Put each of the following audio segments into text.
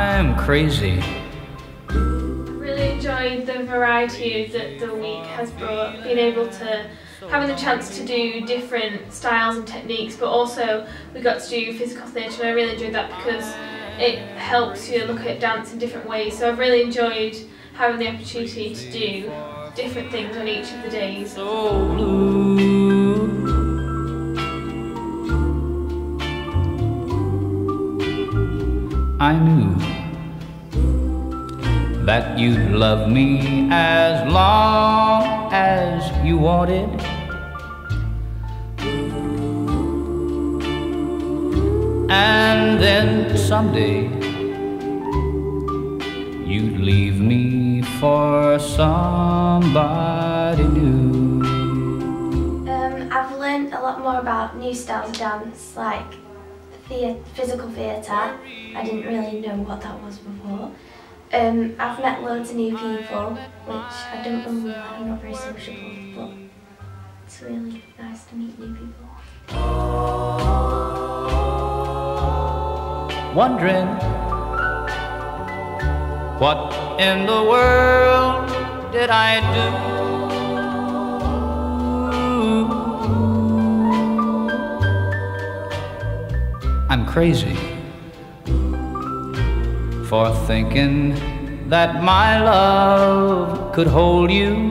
I'm crazy. Really enjoyed the variety that the week has brought, being able to having the chance to do different styles and techniques, but also we got to do physical theatre, and I really enjoyed that because it helps you look at dance in different ways. So I've really enjoyed having the opportunity to do different things on each of the days. So blue. I knew that you'd love me as long as you wanted. And then someday you'd leave me for somebody new. I've learned a lot more about new styles of dance, like physical theatre. I didn't really know what that was before. I've met loads of new people, which I don't normally like. I'm not very sociable, but it's really nice to meet new people. Wondering what in the world did I do? I'm crazy for thinking that my love could hold you.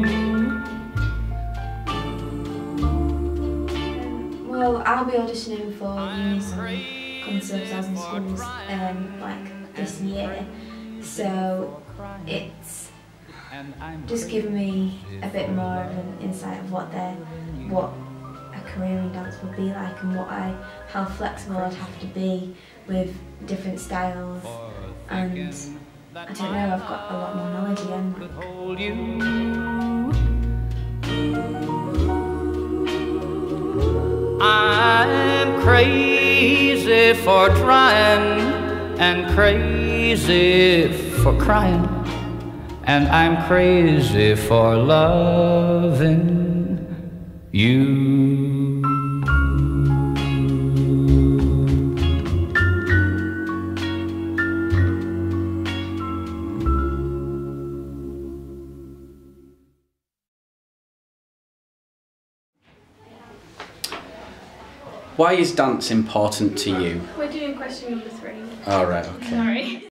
Well, I'll be auditioning for uni conservatoires and schools like this year, so it's just given me a bit more of an insight of what a career in dance would be like, and how flexible I'd have to be with different styles, and I don't know, I've got a lot more knowledge again. I'm crazy for trying and crazy for crying, and I'm crazy for loving you. Why is dance important to you? We're doing question number 3. Oh, right, okay. Sorry.